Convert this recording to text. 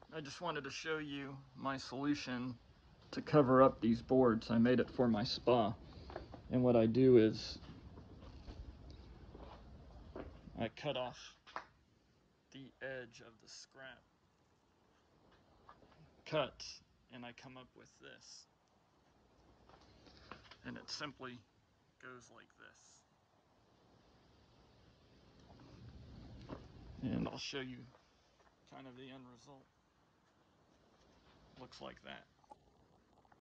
I just wanted to show you my solution to cover up these boards. I made it for my spa, and what I do is I cut off the edge of the scrap cut, and I come up with this, and it simply goes like this. And I'll show you kind of the end result. Looks like that.